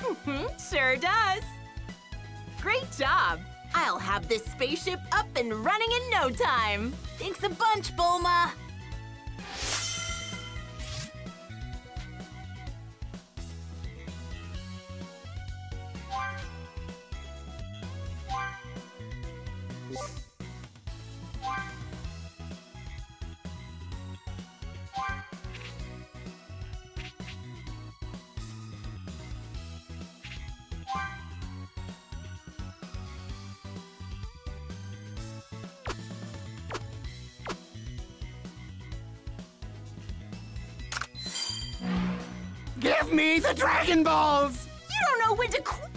Sure does. Great job. I'll have this spaceship up and running in no time. Thanks a bunch, Bulma. Give me the Dragon Balls! You don't know when to quit.